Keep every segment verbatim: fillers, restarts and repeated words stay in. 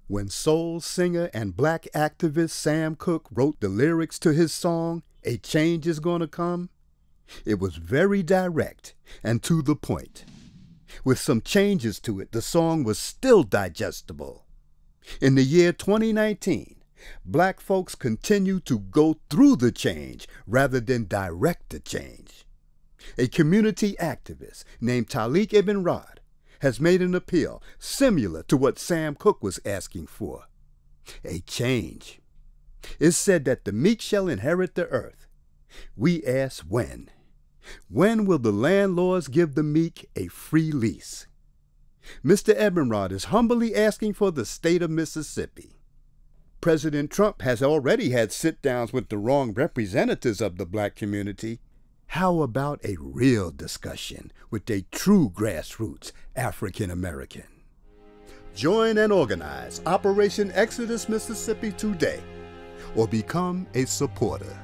When soul singer and black activist Sam Cooke wrote the lyrics to his song, A Change Is Gonna Come, it was very direct and to the point. With some changes to it, the song was still digestible. In the year twenty nineteen, black folks continue to go through the change rather than direct the change. A community activist named Talik Ibn Rad has made an appeal similar to what Sam Cooke was asking for. A change. It's said that the meek shall inherit the earth. We ask when. When will the landlords give the meek a free lease? Mister Ibn Rad is humbly asking for the state of Mississippi. President Trump has already had sit-downs with the wrong representatives of the black community. How about a real discussion with a true grassroots African American? Join and organize Operation Exodus Mississippi today, or become a supporter.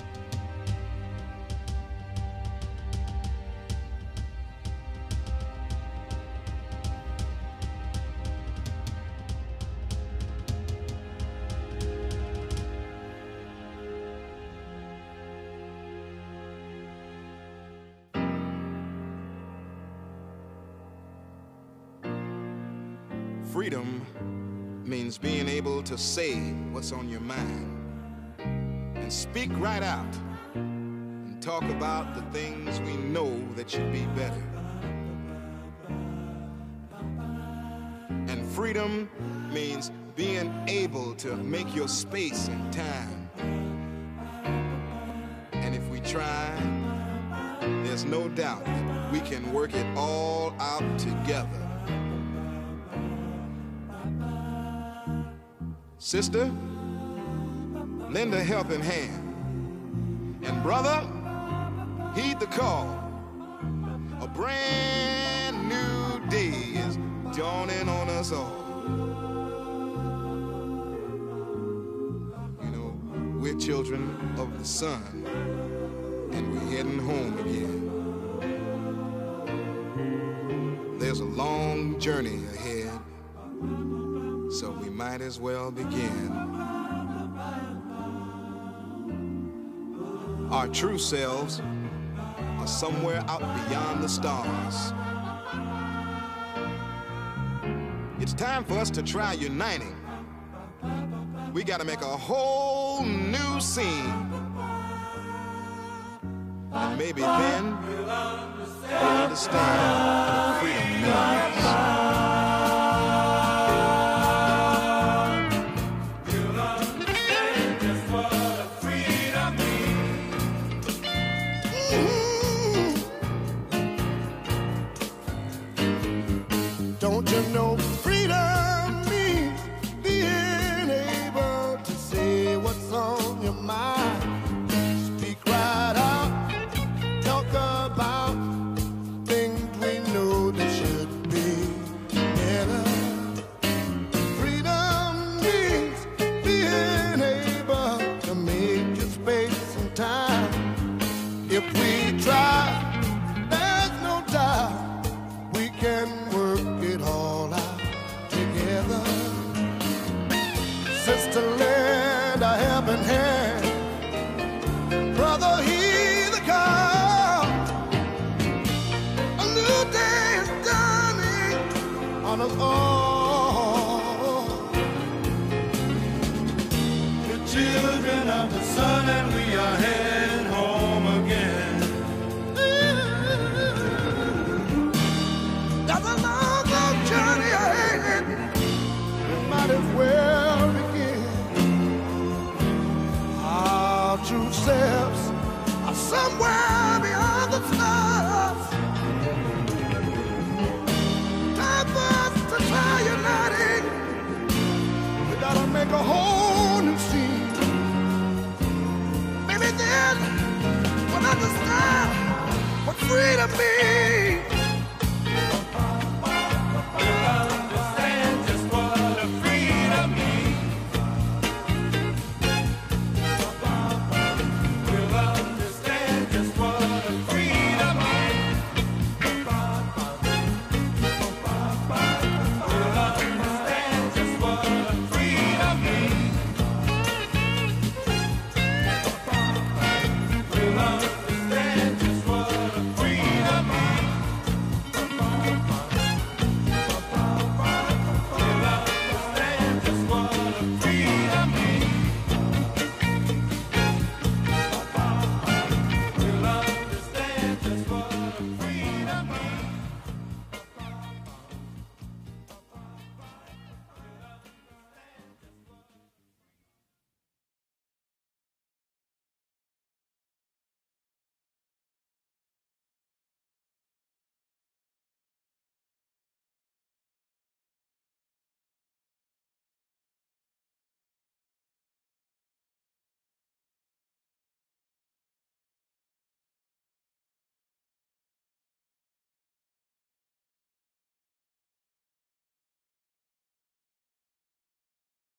Freedom means being able to say what's on your mind and speak right out and talk about the things we know that should be better. And freedom means being able to make your space and time. And if we try, there's no doubt we can work it all out together. Sister, lend a helping hand. And brother, heed the call. A brand new day is dawning on us all. You know, we're children of the sun, and we're heading home again. There's a long journey ahead, so we might as well begin. Our true selves are somewhere out beyond the stars. It's time for us to try uniting. We gotta make a whole new scene. And maybe then we'll understand what freedom means. Don't you know free